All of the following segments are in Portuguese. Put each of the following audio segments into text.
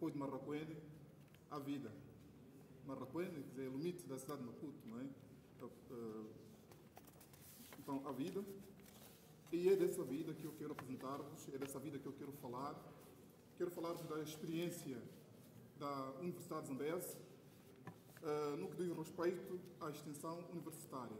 depois de Marraquene, há vida. Marraquene, quer dizer, é o limite da cidade de Maputo, não é? Então, há vida. E é dessa vida que eu quero apresentar-vos, é dessa vida que eu quero falar. Quero falar-vos da experiência da Universidade de Zambeze no que diz respeito à extensão universitária.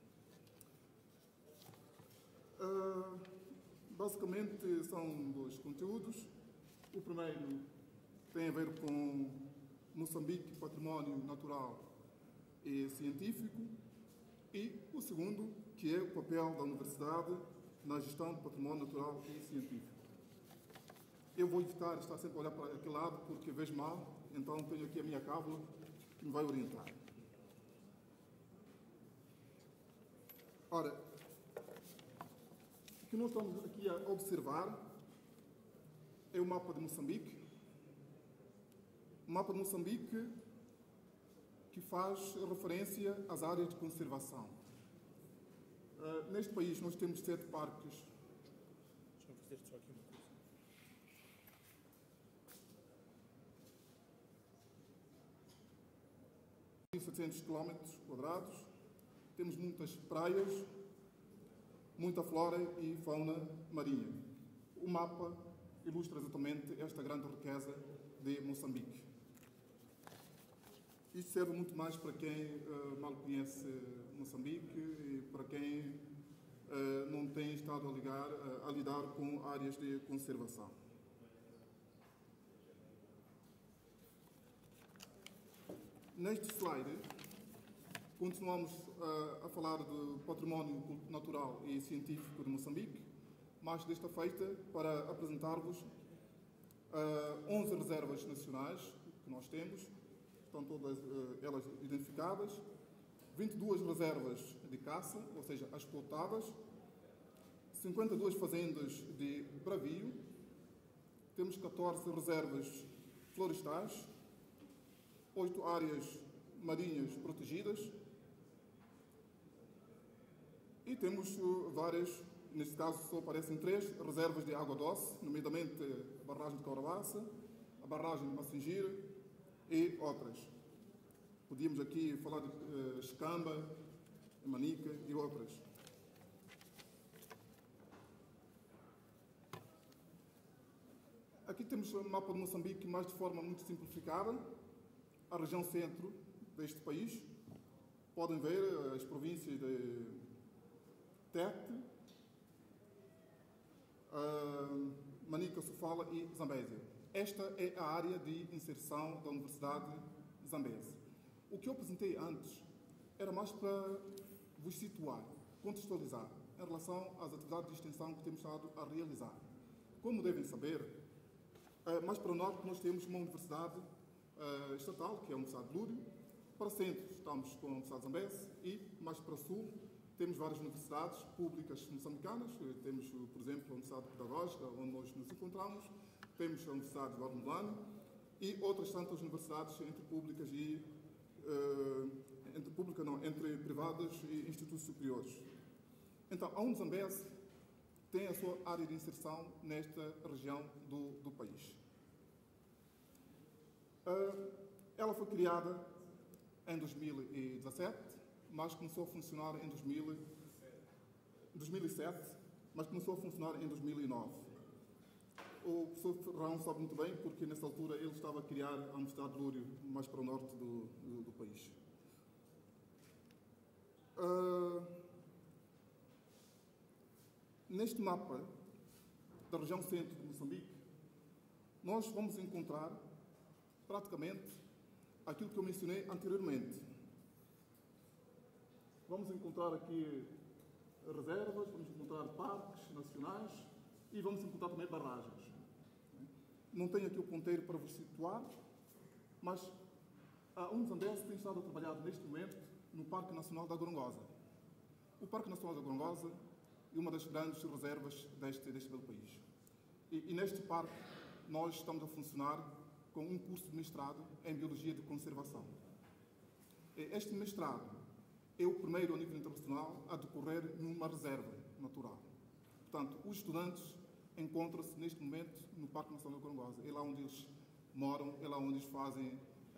Basicamente, são dois conteúdos. O primeiro tem a ver com Moçambique, património natural e científico. E o segundo, que é o papel da universidade na gestão do património natural e científico. Eu vou evitar estar sempre a olhar para aquele lado porque vejo mal, então tenho aqui a minha cábula que me vai orientar. Ora, o que nós estamos aqui a observar é o mapa de Moçambique. O mapa de Moçambique que faz referência às áreas de conservação. Neste país nós temos 7 parques. Deixa eu fazer só aqui uma coisa. Em 700 km², temos muitas praias, muita flora e fauna marinha. O mapa ilustra exatamente esta grande riqueza de Moçambique. Isto serve muito mais para quem mal conhece Moçambique e para quem não tem estado a lidar com áreas de conservação. Neste slide, continuamos a falar do património natural e científico de Moçambique, mas desta feita para apresentar-vos 11 reservas nacionais que nós temos. Estão todas elas identificadas, 22 reservas de caça, ou seja, explotadas, 52 fazendas de bravio, temos 14 reservas florestais, 8 áreas marinhas protegidas e temos várias, neste caso só aparecem 3 reservas de água doce, nomeadamente a barragem de Caurabaça, a barragem de Massingir e outras. Podíamos aqui falar de Escamba, Manica e outras. Aqui temos o mapa de Moçambique, mais de forma muito simplificada. A região centro deste país. Podem ver as províncias de Tete, Manica, Sofala e Zambésia. Esta é a área de inserção da Universidade de Zambeze. O que eu apresentei antes era mais para vos situar, contextualizar, em relação às atividades de extensão que temos estado a realizar. Como devem saber, mais para o norte nós temos uma universidade estatal, que é a Universidade de Lúrio. Para o centro estamos com a Universidade de Zambeze e mais para o sul temos várias universidades públicas moçambicanas. Temos, por exemplo, a Universidade Pedagógica, onde nós nos encontramos. Temos a Universidade de Ormulano e outras tantas universidades entre públicas e entre privadas e institutos superiores. Então, a Zambeze tem a sua área de inserção nesta região do país. Ela foi criada em 2017, mas começou a funcionar em 2007, mas começou a funcionar em 2009. O professor Ferrão sabe muito bem, porque nessa altura ele estava a criar a Universidade de Lúrio, mais para o norte do país. Neste mapa da região centro de Moçambique, nós vamos encontrar praticamente aquilo que eu mencionei anteriormente. Vamos encontrar aqui reservas, vamos encontrar parques nacionais e vamos encontrar também barragens. Não tenho aqui o ponteiro para vos situar, mas a Zambeze tem estado a trabalhar neste momento no Parque Nacional da Gorongosa. O Parque Nacional da Gorongosa é uma das grandes reservas deste belo país. E neste parque nós estamos a funcionar com um curso de mestrado em Biologia de Conservação. Este mestrado é o primeiro a nível internacional a decorrer numa reserva natural. Portanto, os estudantes encontram-se neste momento no Parque Nacional da Gorongosa. É lá onde eles moram, é lá onde eles fazem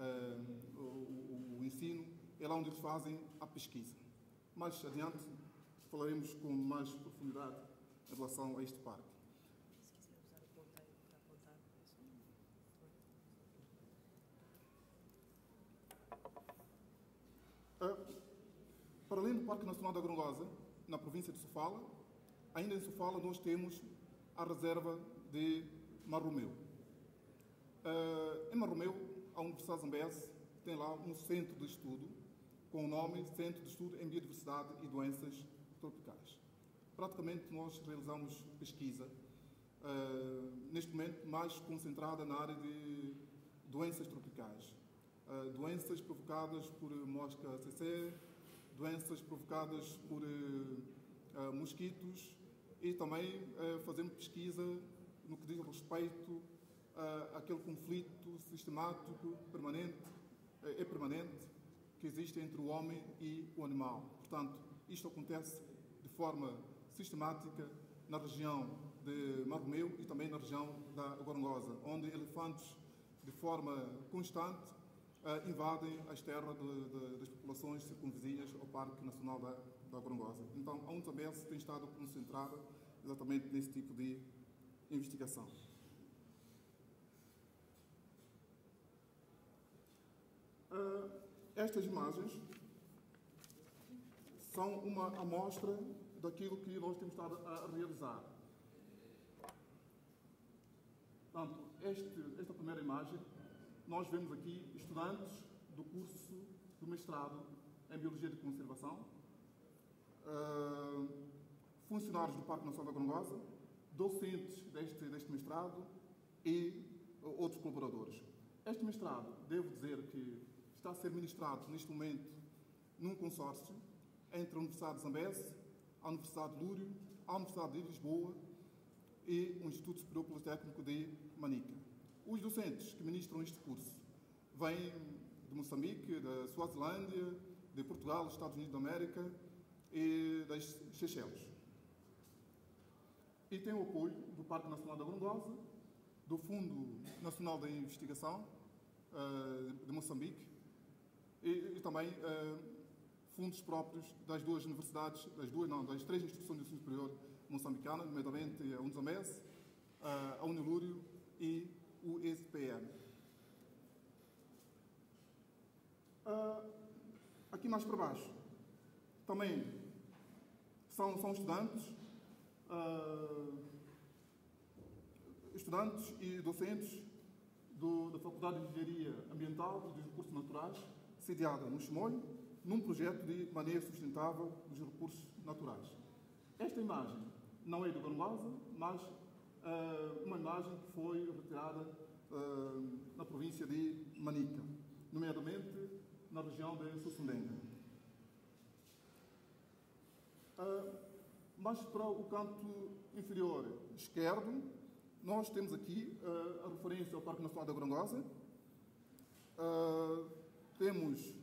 o ensino, é lá onde eles fazem a pesquisa. Mais adiante falaremos com mais profundidade em relação a este parque. Se quiser usar o ponteiro para apontar, Para além do Parque Nacional da Gorongosa, na província de Sofala, ainda em Sofala nós temos a reserva de Marromeu. Em Marromeu, a Universidade Zambeze tem lá um centro de estudo com o nome Centro de Estudo em Biodiversidade e Doenças Tropicais. Praticamente nós realizamos pesquisa, neste momento mais concentrada na área de doenças tropicais. Doenças provocadas por mosca CC, doenças provocadas por mosquitos e também fazemos pesquisa no que diz respeito àquele conflito sistemático permanente que existe entre o homem e o animal. Portanto, isto acontece de forma sistemática na região de Marromeu e também na região da Gorongosa, onde elefantes, de forma constante, invadem as terras das populações circunvizinhas ao Parque Nacional da Gorongosa. Então, a UNZAMBES tem estado concentrada exatamente nesse tipo de investigação. Estas imagens são uma amostra daquilo que nós temos estado a realizar. Portanto, esta primeira imagem, nós vemos aqui estudantes do curso do mestrado em Biologia de Conservação, funcionários do Parque Nacional da Gorongosa, docentes deste mestrado e outros colaboradores. Este mestrado, devo dizer que está a ser ministrado neste momento num consórcio entre a Universidade de Zambeze, a Universidade de Lúrio, a Universidade de Lisboa e o Instituto Superior Politécnico de Manica. Os docentes que ministram este curso vêm de Moçambique, da Suazilândia, de Portugal, dos Estados Unidos da América e das Seychelles. E tem o apoio do Parque Nacional da Gorongosa, do Fundo Nacional de Investigação de Moçambique e também fundos próprios das duas universidades, das três instituições de ensino superior moçambicanas, nomeadamente a UNZAMBES, a Unilúrio e o ESPM. Aqui mais para baixo, também são estudantes e docentes da Faculdade de Engenharia Ambiental e dos Recursos Naturais, sediada no Chimoio, num projeto de manejo sustentável dos recursos naturais. Esta imagem não é de Gorongosa, mas uma imagem que foi retirada na província de Manica, nomeadamente na região de Sussundenga. Mas para o canto inferior esquerdo, nós temos aqui a referência ao Parque Nacional da Gorongosa. Temos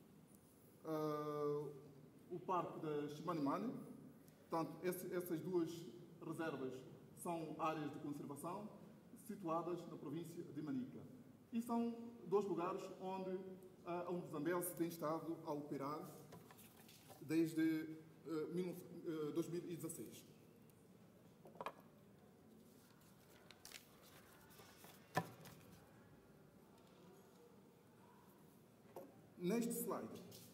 o Parque da Chimanimane. Portanto, essas duas reservas são áreas de conservação situadas na província de Manica. E são dois lugares onde a UNZAMBES tem estado a operar desde 2016. Neste slide,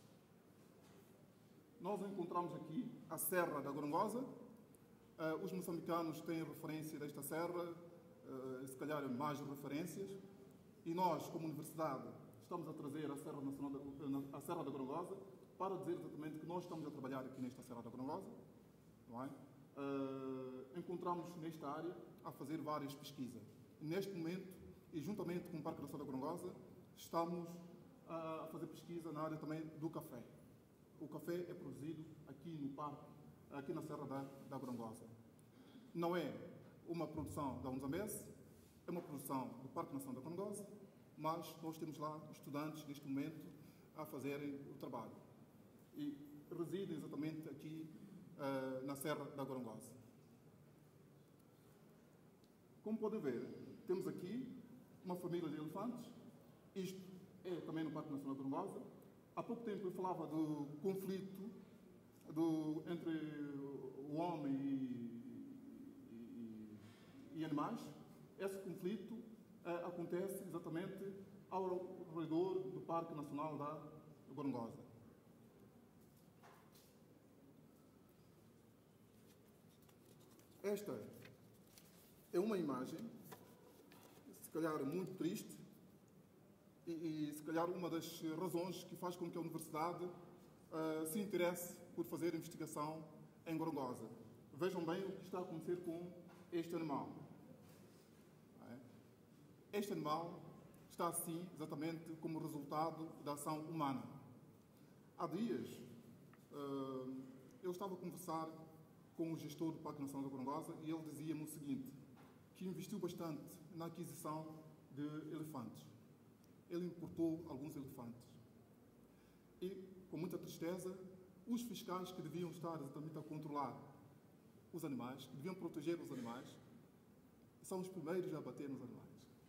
nós encontramos aqui a Serra da Gorongosa. Os moçambicanos têm referência desta serra, se calhar mais referências, e nós, como universidade, estamos a trazer a Serra da Gorongosa para dizer exatamente que nós estamos a trabalhar aqui nesta Serra da Gorongosa. Não é? Encontramos nesta área a fazer várias pesquisas. Neste momento, e juntamente com o Parque Nacional da Gorongosa, estamos a fazer pesquisa na área também do café. O café é produzido aqui no parque, aqui na Serra da Gorongosa. Não é uma produção da UNZAMBES, é uma produção do Parque Nacional da Gorongosa, mas nós temos lá estudantes neste momento a fazerem o trabalho. E residem exatamente aqui na Serra da Gorongosa. Como podem ver, temos aqui uma família de elefantes. Isto é também no Parque Nacional de Gorongosa. Há pouco tempo eu falava do conflito entre o homem e animais. Esse conflito acontece exatamente ao redor do Parque Nacional da Gorongosa. Esta é uma imagem, se calhar muito triste, e se calhar uma das razões que faz com que a universidade se interesse por fazer investigação em Gorongosa. Vejam bem o que está a acontecer com este animal. Este animal está assim exatamente como resultado da ação humana. Há dias eu estava a conversar com o gestor do Parque Nacional da Gorongosa e ele dizia-me o seguinte, que investiu bastante na aquisição de elefantes. Ele importou alguns elefantes. E, com muita tristeza, os fiscais que deviam estar exatamente a controlar os animais, que deviam proteger os animais, são os primeiros a bater nos animais.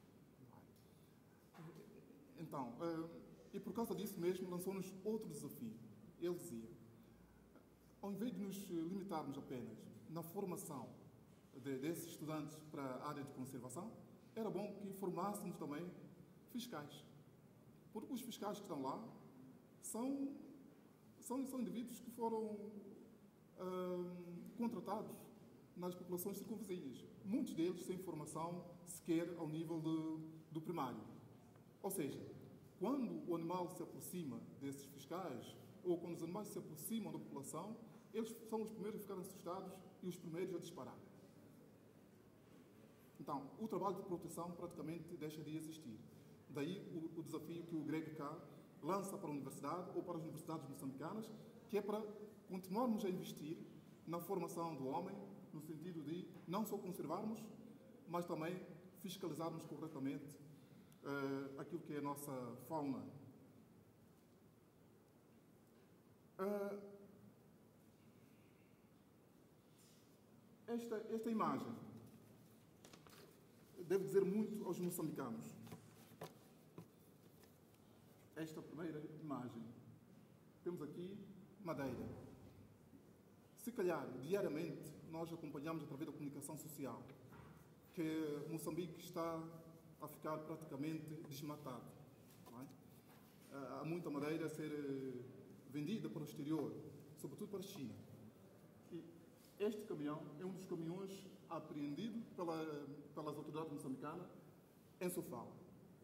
Então, e por causa disso mesmo, lançou-nos outro desafio. Ele dizia, ao invés de nos limitarmos apenas na formação desses estudantes para a área de conservação, era bom que formássemos também fiscais. Porque os fiscais que estão lá são indivíduos que foram contratados nas populações circunvizinhas. Muitos deles sem formação sequer ao nível do primário. Ou seja, quando o animal se aproxima desses fiscais, ou quando os animais se aproximam da população, eles são os primeiros a ficar assustados e os primeiros a disparar. Então, o trabalho de proteção praticamente deixa de existir. Daí o desafio que o Greg K lança para a universidade ou para as universidades moçambicanas, que é para continuarmos a investir na formação do homem, no sentido de não só conservarmos, mas também fiscalizarmos corretamente aquilo que é a nossa fauna. Esta imagem deve dizer muito aos moçambicanos. Esta primeira imagem. Temos aqui Madeira. Se calhar, diariamente, nós acompanhamos através da comunicação social que Moçambique está a ficar praticamente desmatado. Não é? Há muita madeira a ser vendida para o exterior, sobretudo para a China. E este caminhão é um dos caminhões apreendido pelas autoridades moçambicanas em Sofala.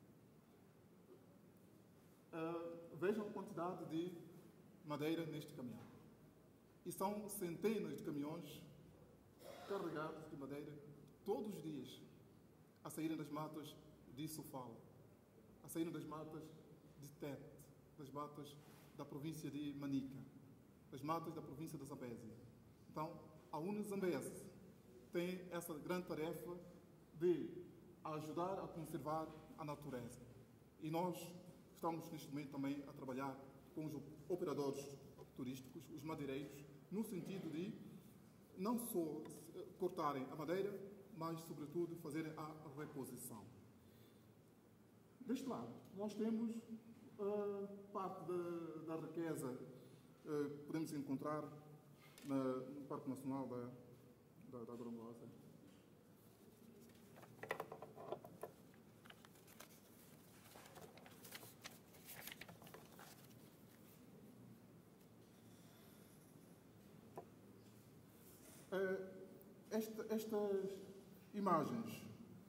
Vejam a quantidade de madeira neste caminhão. E são centenas de caminhões carregados de madeira todos os dias a saírem das matas de Sofala, a saírem das matas de Tete, das matas da província de Manica, das matas da província da Zambésia. Então, a UNIZambésia tem essa grande tarefa de ajudar a conservar a natureza. E nós estamos, neste momento, também a trabalhar com os operadores turísticos, os madeireiros, no sentido de não só cortarem a madeira, mas, sobretudo, fazerem a reposição. Deste lado, nós temos parte da riqueza que podemos encontrar no Parque Nacional da Gorongosa. Estas imagens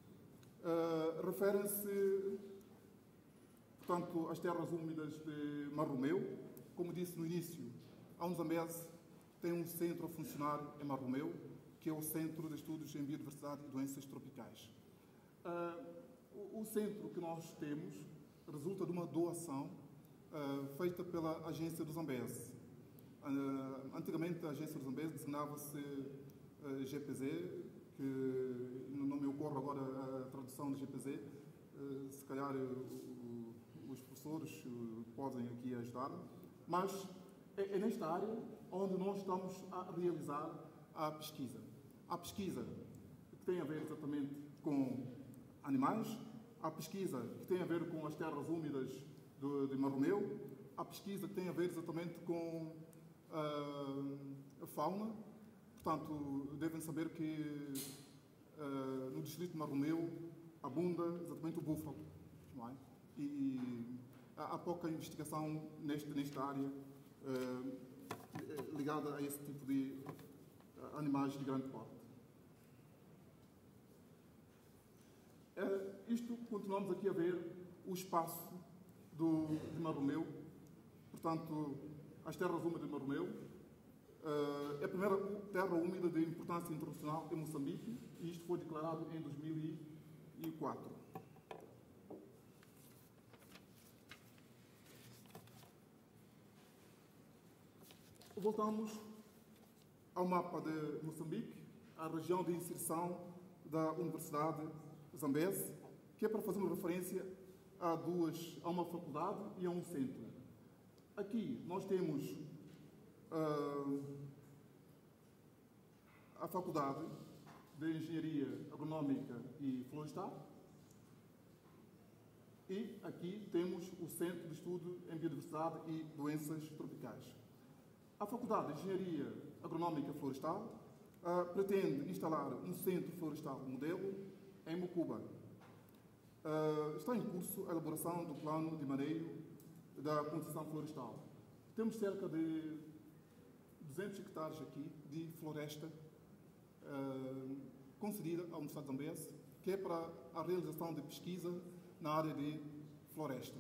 referem-se, portanto, às terras úmidas de Marromeu. Como disse no início, a UNIZambésia tem um centro a funcionar em Marromeu, que é o Centro de Estudos em Biodiversidade e Doenças Tropicais. O centro que nós temos resulta de uma doação feita pela Agência do Zambésia. Antigamente, a Agência do Zambésia designava-se GPZ, que não me ocorre agora a tradução de GPZ, se calhar os professores podem aqui ajudar, mas é nesta área onde nós estamos a realizar a pesquisa. A pesquisa que tem a ver exatamente com animais, Há pesquisa que tem a ver com as terras úmidas de Marromeu, há pesquisa que tem a ver exatamente com a fauna. Portanto, devem saber que no distrito de Marromeu abunda exatamente o búfalo, não é? E há pouca investigação nesta área ligada a esse tipo de animais de grande porte. Isto, continuamos aqui a ver o espaço de Marromeu, portanto, as terras úmidas de Marromeu. É a primeira terra úmida de importância internacional em Moçambique, e isto foi declarado em 2004. Voltamos ao mapa de Moçambique, à região de inserção da Universidade Zambeze, que é para fazer uma referência a uma faculdade e a um centro. Aqui nós temos a Faculdade de Engenharia Agronómica e Florestal, e aqui temos o Centro de Estudo em Biodiversidade e Doenças Tropicais. A Faculdade de Engenharia Agronómica e Florestal pretende instalar um centro florestal modelo em Mucuba. Está em curso a elaboração do plano de manejo da concessão florestal. Temos cerca de 200 hectares aqui de floresta concedida à Universidade de Zambeze, que é para a realização de pesquisa na área de floresta.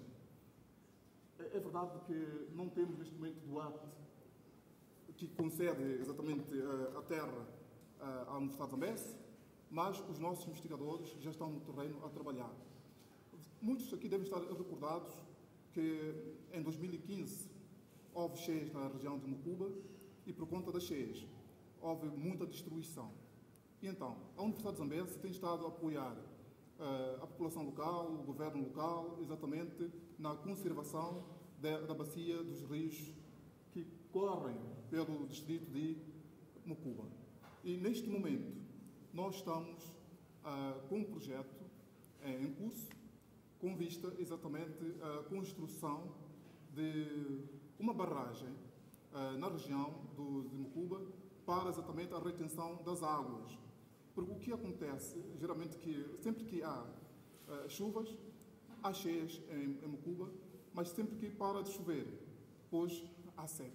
É verdade que não temos neste momento do ato que concede exatamente a terra à Universidade de Zambeze, mas os nossos investigadores já estão no terreno a trabalhar. Muitos aqui devem estar recordados que em 2015 houve cheias na região de Mucuba e por conta das cheias houve muita destruição. E então, a Universidade de Zambeze tem estado a apoiar a população local, o governo local, exatamente na conservação da bacia dos rios que correm pelo distrito de Mucuba. E neste momento, nós estamos com um projeto em curso, com vista exatamente à construção de uma barragem na região de Mucuba para exatamente a retenção das águas. Porque o que acontece, geralmente, que sempre que há chuvas, há cheias em Mucuba, mas sempre que para de chover, pois há seca.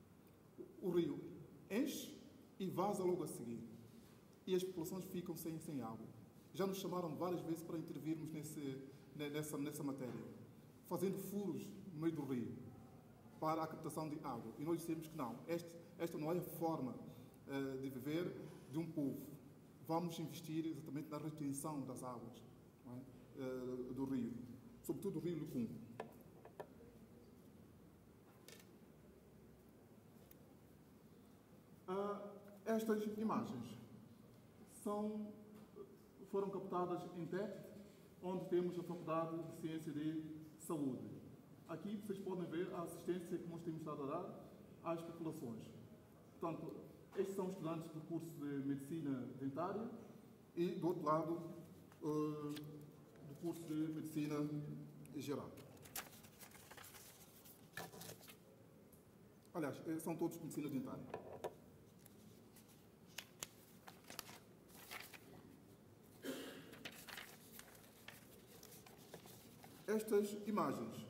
O rio enche e vaza logo a seguir. E as populações ficam sem água. Já nos chamaram várias vezes para intervirmos nessa matéria, fazendo furos no meio do rio para a captação de água. E nós dissemos que não, esta não é a forma de viver de um povo. Vamos investir exatamente na retenção das águas, não é? Do rio, sobretudo do rio Lucumbo. Estas imagens foram captadas em Tete, onde temos a Faculdade de Ciência de Saúde. Aqui vocês podem ver a assistência que nós temos estado a dar às populações. Portanto, estes são estudantes do curso de Medicina Dentária e, do outro lado, do curso de Medicina Geral. Aliás, são todos de Medicina Dentária. Estas imagens.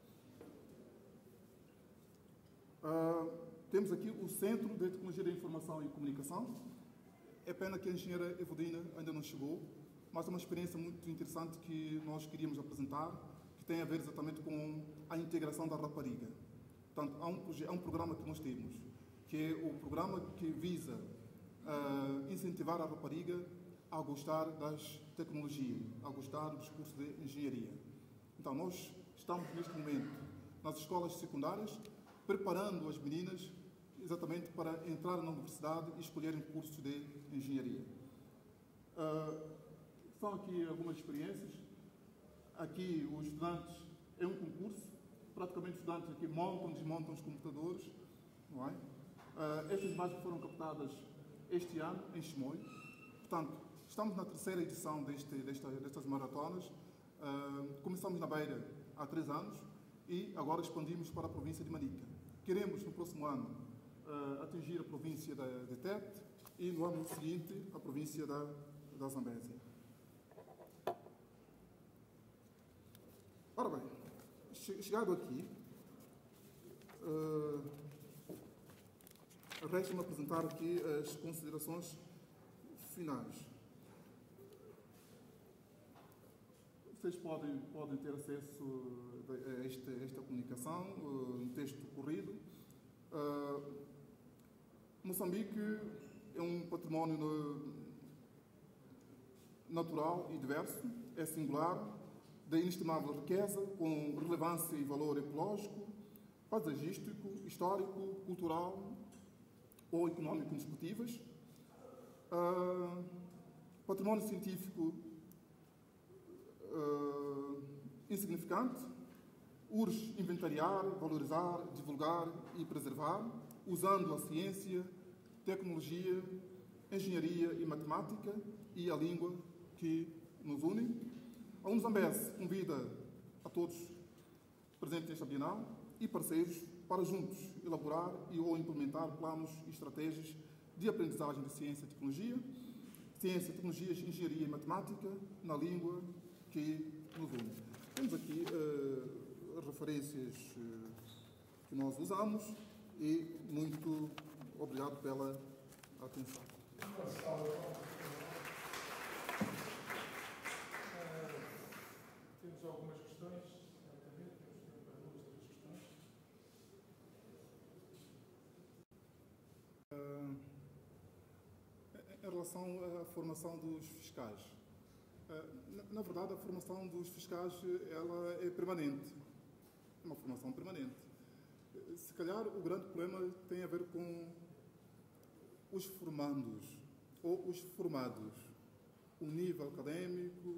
Temos aqui o Centro de Tecnologia da Informação e Comunicação. É pena que a engenheira Evodina ainda não chegou, mas é uma experiência muito interessante que nós queríamos apresentar, que tem a ver exatamente com a integração da rapariga. Portanto, há um programa que nós temos, que é o programa que visa incentivar a rapariga a gostar das tecnologias, a gostar dos cursos de engenharia. Então, nós estamos neste momento nas escolas secundárias, preparando as meninas exatamente para entrar na universidade e escolherem cursos de engenharia. São aqui algumas experiências. Aqui os estudantes, é um concurso, praticamente os estudantes aqui montam e desmontam os computadores, não é? Estas imagens foram captadas este ano em Chimoio. Portanto, estamos na terceira edição destas maratonas. Começamos na Beira há 3 anos e agora expandimos para a província de Manica. Queremos, no próximo ano, atingir a província de Tete e, no ano seguinte, a província da Zambésia. Ora bem, chegado aqui, resta-me apresentar aqui as considerações finais. Vocês podem ter acesso a esta comunicação, no texto corrido. Moçambique é um património natural e diverso, é singular, de inestimável riqueza, com relevância e valor ecológico, paisagístico, histórico, cultural ou económico indiscutíveis. Património científico insignificante, urge inventariar, valorizar, divulgar e preservar, usando a ciência, tecnologia, engenharia e matemática e a língua que nos unem. A Unizambese convida a todos presentes nesta Bienal e parceiros para juntos elaborar ou implementar planos e estratégias de aprendizagem de ciência, tecnologias, engenharia e matemática na língua que nos une. Temos aqui referências que nós usamos e muito obrigado pela atenção. Temos algumas questões, certamente, temos tempo para 2 ou 3 questões. Em relação à formação dos fiscais, na verdade a formação dos fiscais ela é permanente, é uma formação permanente. Se calhar o grande problema tem a ver com os formandos ou os formados, o nível académico,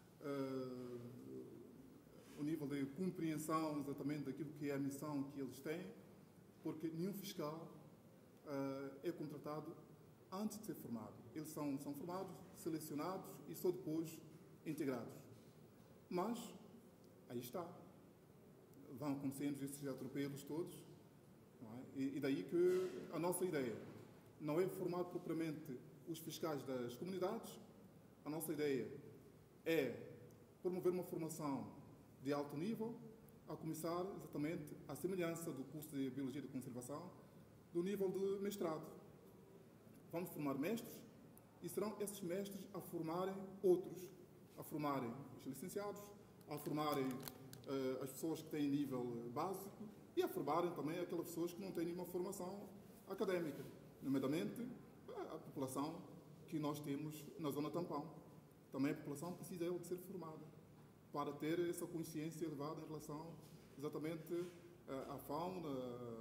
o nível de compreensão exatamente daquilo que é a missão que eles têm, porque nenhum fiscal é contratado antes de ser formado. Eles são formados, selecionados e só depois integrados. Mas, aí está. Vão acontecendo esses atropelos todos, não é? E daí que a nossa ideia não é formar propriamente os fiscais das comunidades. A nossa ideia é promover uma formação de alto nível, a começar exatamente à semelhança do curso de Biologia de Conservação, do nível de mestrado. Vamos formar mestres e serão esses mestres a formarem outros, a formarem os licenciados, a formarem as pessoas que têm nível básico e a formarem também aquelas pessoas que não têm nenhuma formação académica, nomeadamente a população que nós temos na zona tampão. Também a população precisa de ser formada para ter essa consciência elevada em relação exatamente à fauna,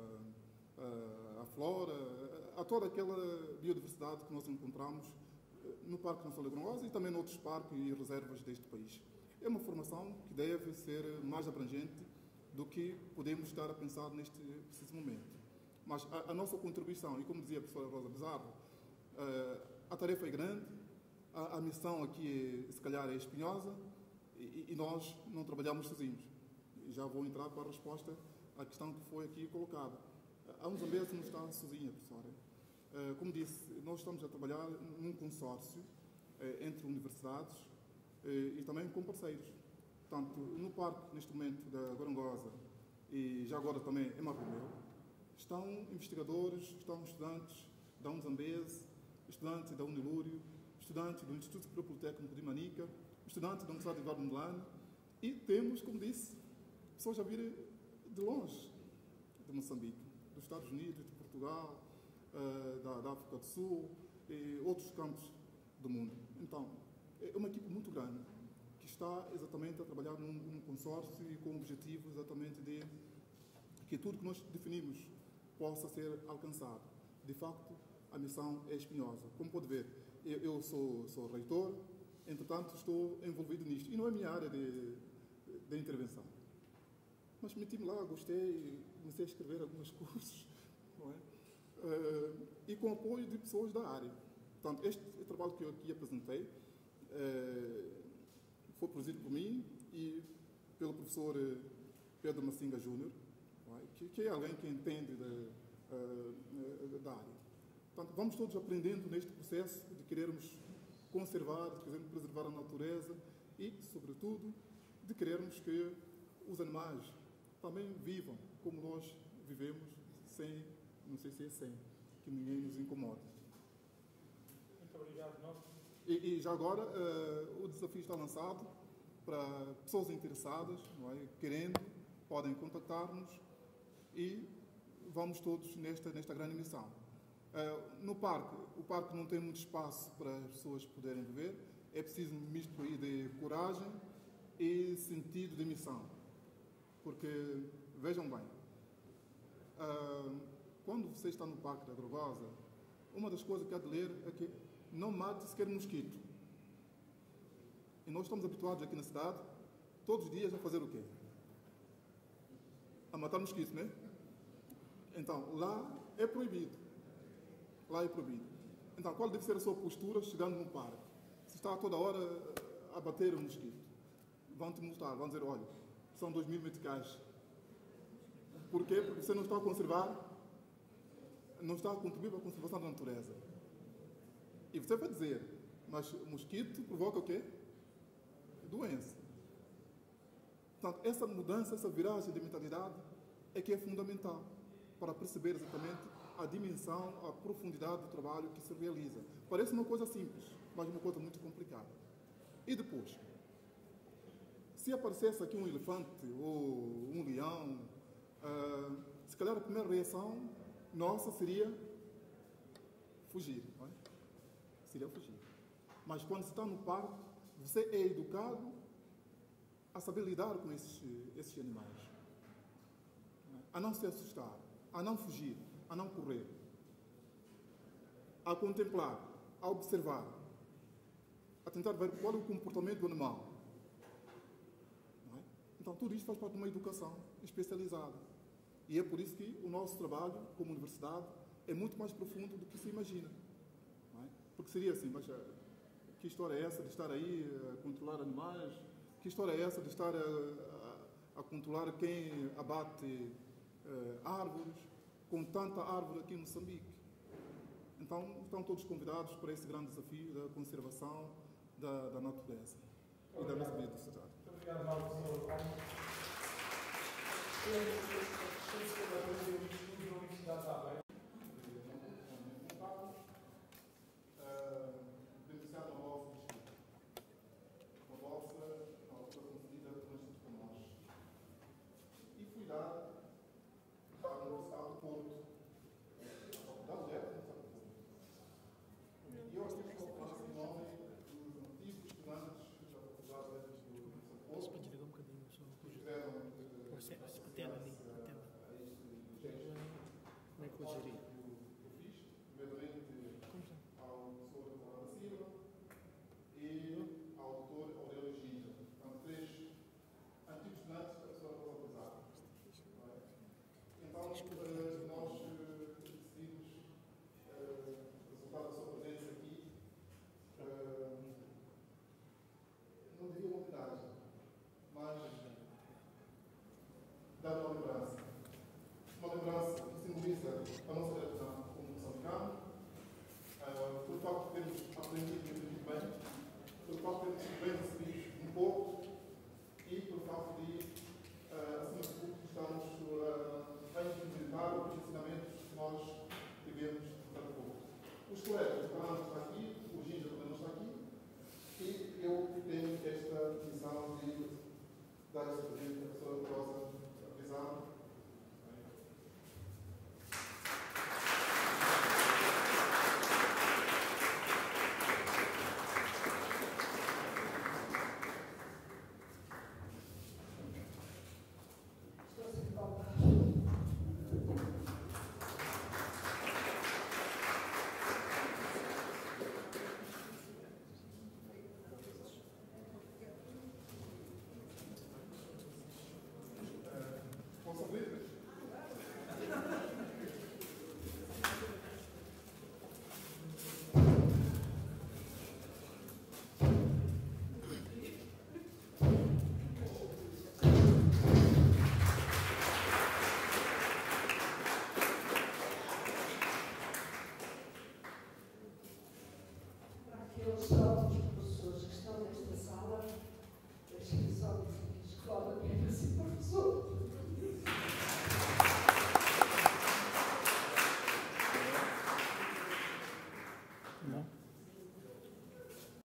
à flora, a toda aquela biodiversidade que nós encontramos no Parque Nacional da Gorongosa e também noutros parques e reservas deste país. É uma formação que deve ser mais abrangente do que podemos estar a pensar neste preciso momento. Mas a nossa contribuição, e como dizia a professora Rosa Bizarro, a tarefa é grande, a missão aqui se calhar é espinhosa e nós não trabalhamos sozinhos. E já vou entrar para a resposta à questão que foi aqui colocada. A Unizambese não está sozinha, professora. Como disse, nós estamos a trabalhar num consórcio entre universidades e também com parceiros. Portanto, no parque, neste momento, da Gorongosa e já agora também em Marromeu, estão investigadores, estão estudantes da Unizambese, estudantes da Unilúrio, estudantes do Instituto Superior Politécnico de Manica, estudantes da Universidade de Eduardo Mondlane e temos, como disse, pessoas a vir de longe, de Moçambique, dos Estados Unidos, de Portugal, da África do Sul e outros campos do mundo. Então, é uma equipe muito grande que está exatamente a trabalhar num consórcio e com o objetivo exatamente de que tudo que nós definimos possa ser alcançado. De facto, a missão é espinhosa. Como pode ver, eu sou reitor, entretanto estou envolvido nisto. E não é a minha área de intervenção. Mas meti-me lá, gostei, comecei a escrever alguns cursos, não é? E com apoio de pessoas da área. Portanto, este trabalho que eu aqui apresentei foi produzido por mim e pelo professor Pedro Massinga Júnior, que é alguém que entende da área. Portanto, vamos todos aprendendo neste processo de querermos conservar, de querermos preservar a natureza e, sobretudo, de querermos que os animais também vivam como nós vivemos, sem, não sei se é sem, que ninguém nos incomode. Muito obrigado, nós. E já agora, o desafio está lançado para pessoas interessadas, não é? Querendo, podem contactar-nos e vamos todos nesta grande missão. No parque, o parque não tem muito espaço para as pessoas poderem viver, é preciso um misto aí de coragem e sentido de missão. Porque, vejam bem, quando você está no Parque da Drogosa, uma das coisas que há de ler é que não mate sequer mosquito. E nós estamos habituados aqui na cidade, todos os dias, a fazer o quê? A matar mosquitos, né? Então, lá é proibido. Lá é proibido. Então, qual deve ser a sua postura chegando no parque? Se está toda hora a bater o mosquito, vão te multar, vão dizer, olha, são 2.000 meticais. Por quê? Porque você não está a conservar, não está a contribuir para a conservação da natureza. E você vai dizer, mas o mosquito provoca o quê? Doença. Portanto, essa mudança, essa viragem de mentalidade é que é fundamental para perceber exatamente a dimensão, a profundidade do trabalho que se realiza. Parece uma coisa simples, mas uma coisa muito complicada. E depois, se aparecesse aqui um elefante ou um leão, se calhar a primeira reação nossa seria fugir. Não é? Seria fugir. Mas quando se está no parque, você é educado a saber lidar com esses animais. A não se assustar, a não fugir, a não correr. A contemplar, a observar, a tentar ver qual é o comportamento do animal. Não é? Então, tudo isto faz parte de uma educação especializada. E é por isso que o nosso trabalho, como universidade, é muito mais profundo do que se imagina. Não é? Porque seria assim, mas que história é essa de estar aí a controlar animais? Que história é essa de estar a controlar quem abate árvores, com tanta árvore aqui em Moçambique? Então, estão todos convidados para esse grande desafio da conservação da natureza e da nossa biodiversidade. Muito obrigado, professor. Beneficiar uma bolsa de estudo. Uma bolsa foi concedida por um instituto como nós. E fui dar à Universidade do Porto. A faculdade é a Universidade do Porto. E eu aqui estou falando em nome dos antigos estudantes da Faculdade de Letras do Porto. Posso pedir um bocadinho só? Que fizeram Se puder ali, a este gesto. como é que vou dizer pessoal da